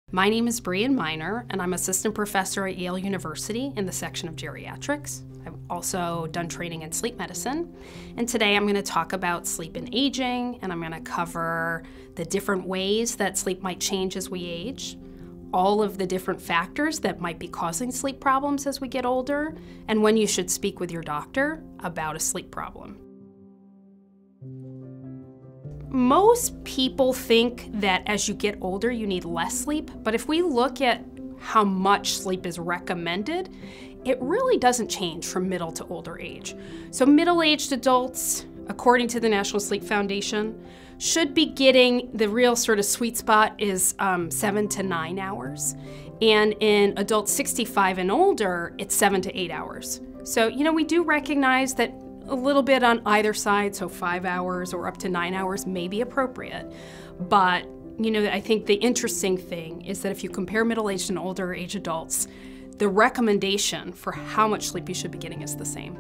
My name is Brian Miner, and I'm assistant professor at Yale University in the section of geriatrics. I've also done training in sleep medicine, and today I'm going to talk about sleep and aging, and I'm going to cover the different ways that sleep might change as we age, all of the different factors that might be causing sleep problems as we get older, and when you should speak with your doctor about a sleep problem. Most people think that as you get older, you need less sleep, but if we look at how much sleep is recommended, it really doesn't change from middle to older age. So middle-aged adults, according to the National Sleep Foundation, should be getting the real sort of sweet spot is 7 to 9 hours. And in adults 65 and older, it's 7 to 8 hours. So, we do recognize that a little bit on either side, so 5 hours or up to 9 hours may be appropriate. But, I think the interesting thing is that if you compare middle-aged and older age adults, the recommendation for how much sleep you should be getting is the same.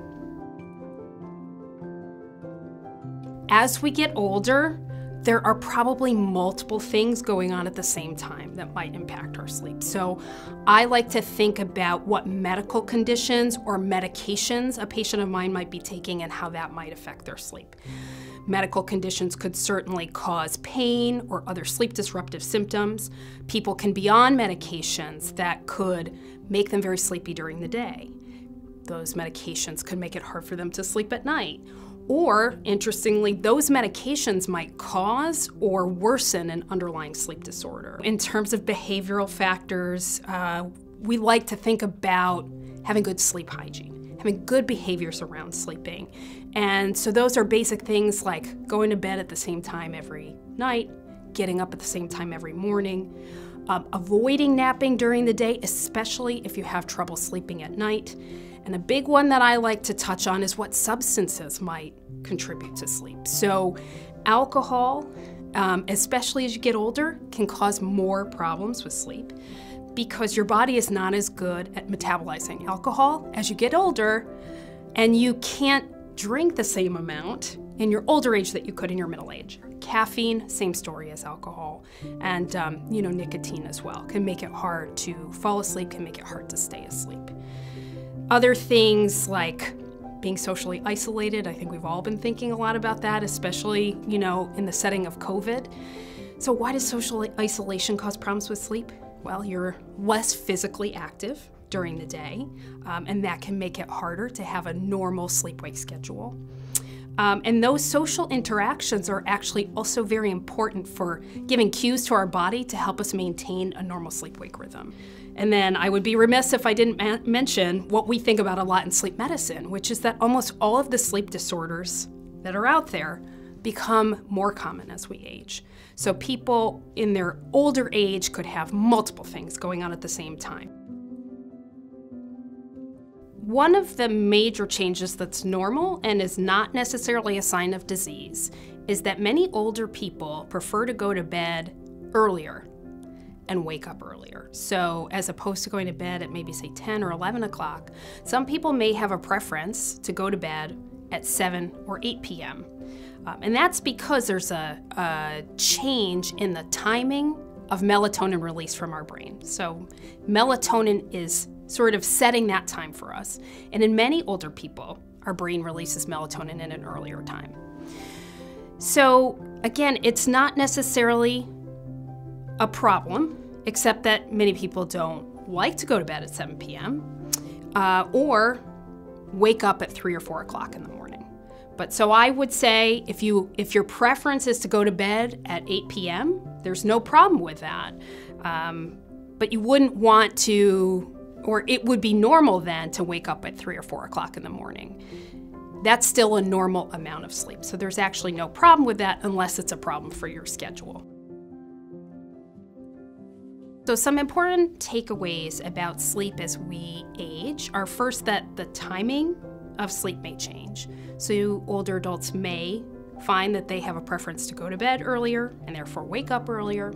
As we get older, there are probably multiple things going on at the same time that might impact our sleep. So I like to think about what medical conditions or medications a patient of mine might be taking and how that might affect their sleep. Medical conditions could certainly cause pain or other sleep disruptive symptoms. People can be on medications that could make them very sleepy during the day. Those medications could make it hard for them to sleep at night. Or, interestingly, those medications might cause or worsen an underlying sleep disorder. In terms of behavioral factors, we like to think about having good sleep hygiene, having good behaviors around sleeping. And so those are basic things like going to bed at the same time every night, getting up at the same time every morning, avoiding napping during the day, especially if you have trouble sleeping at night. And a big one that I like to touch on is what substances might contribute to sleep. So alcohol, especially as you get older, can cause more problems with sleep because your body is not as good at metabolizing alcohol as you get older, and you can't drink the same amount in your older age that you could in your middle age. Caffeine, same story as alcohol, and nicotine as well can make it hard to fall asleep, can make it hard to stay asleep. Other things like being socially isolated, I think we've all been thinking a lot about that, especially, in the setting of COVID. So why does social isolation cause problems with sleep? Well, you're less physically active during the day, and that can make it harder to have a normal sleep-wake schedule. And those social interactions are actually also very important for giving cues to our body to help us maintain a normal sleep-wake rhythm. And then I would be remiss if I didn't mention what we think about a lot in sleep medicine, which is that almost all of the sleep disorders that are out there become more common as we age. So people in their older age could have multiple things going on at the same time. One of the major changes that's normal and is not necessarily a sign of disease is that many older people prefer to go to bed earlier and wake up earlier. So as opposed to going to bed at maybe say 10 or 11 o'clock, some people may have a preference to go to bed at 7 or 8 p.m. And that's because there's a change in the timing of melatonin release from our brain. So melatonin is sort of setting that time for us. And in many older people, our brain releases melatonin in an earlier time. So again, it's not necessarily a problem, except that many people don't like to go to bed at 7 p.m. Or wake up at 3 or 4 o'clock in the morning. But so I would say if your preference is to go to bed at 8 p.m., there's no problem with that. But you wouldn't want to, or it would be normal then to wake up at 3 or 4 o'clock in the morning. That's still a normal amount of sleep. So there's actually no problem with that unless it's a problem for your schedule. So some important takeaways about sleep as we age are first that the timing of sleep may change. So older adults may find that they have a preference to go to bed earlier and therefore wake up earlier.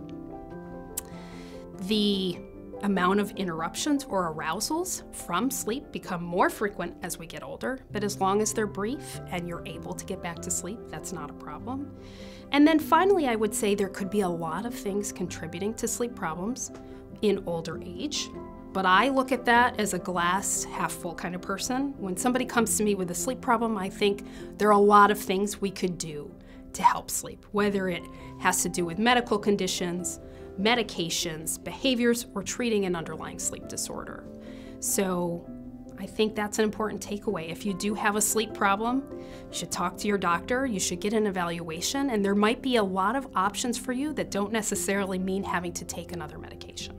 The amount of interruptions or arousals from sleep become more frequent as we get older, but as long as they're brief and you're able to get back to sleep, that's not a problem. And then finally, I would say there could be a lot of things contributing to sleep problems. in older age. But I look at that as a glass half full kind of person. When somebody comes to me with a sleep problem, I think there are a lot of things we could do to help sleep, whether it has to do with medical conditions, medications, behaviors, or treating an underlying sleep disorder. So I think that's an important takeaway. If you do have a sleep problem, you should talk to your doctor, you should get an evaluation, and there might be a lot of options for you that don't necessarily mean having to take another medication.